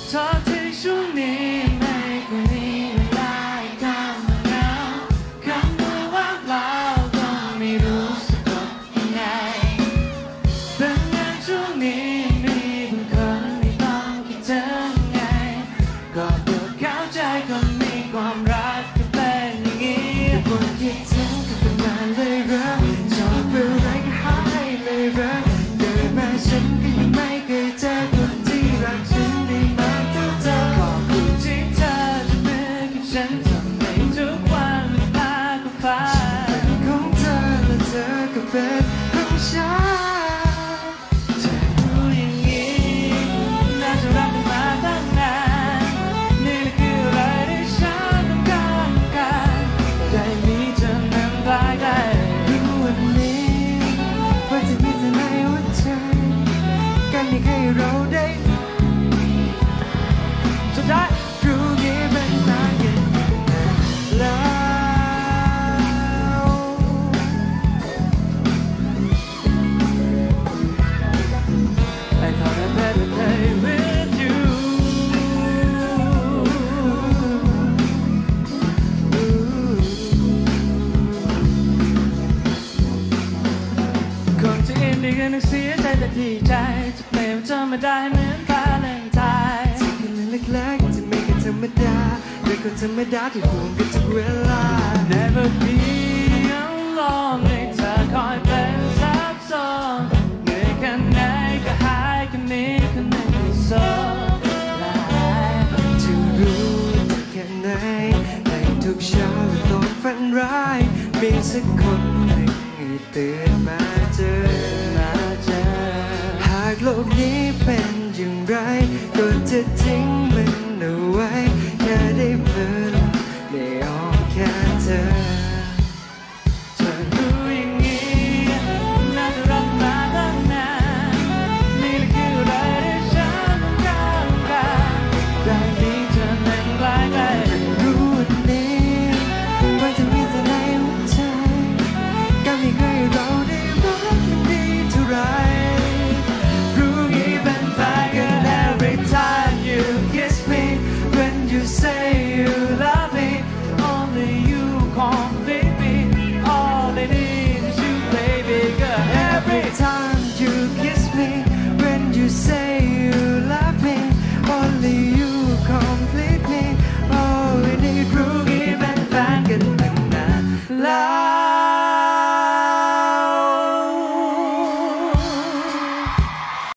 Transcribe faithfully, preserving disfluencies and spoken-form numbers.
ทอดที่ช่วงนี้ไม่ค่อยมีเวลาให้คำว่าเหงาคำว่าว่างเปล่าก็ไม่รู้สึกว่ายังไงเป็นงานช่วงนี้มีบางคนไม่ต้องคิดถึงไงก็เพื่อเข้าใจคนมีความรักก็เป็นอย่างนี้คนคิดถึงก็เป็นงานเลยรักชอบเรื่องอะไรก็หายเลยรักเกิดมาฉันก็ยังไม่เคยเจอคนที่รักฉันได้มากเท่าเธอขอบคุณที่เธอจะเป็นกับฉันทำให้ทุกวันเวลาก็ผ่านของเธอและเธอก็เป็นของฉันเธอรู้อย่างนี้น่าจะรักกันมาตั้งนานนี่แหละคืออะไรที่ฉันต้องการกันได้มีเธอนั้นภายใต้รู้วันนี้ว่าจะมีเธอในหัวใจกันยังให้เราได้สุดท้ายรู้งี้เป็นทางเดินแล้วI thought I'd better play with you คนที่อินดีกันนึกเสียใจแต่ดีใจจะเปลี่ยนธรรมดาเหมือนฟ้าเล่นไทยที่กันเล็กๆจะไม่กันธรรมดาแต่ก็ธรรมดาที่ห่วงกันทุกเวลา Never be alone ให้เธอคอยเป็นซับซ้อนเหนื่อยแค่ไหนก็หายแค่นี้ก็ไม่โซลายจะรู้แค่ไหนในทุกเช้าและตอนฝันร้ายมีสักคนหนึ่งให้ตื่นมาเจอมาเจอหากโลกนี้เป็นอย่างไรก็จะทิ้งมันเอาไว้แค่ได้เผลอ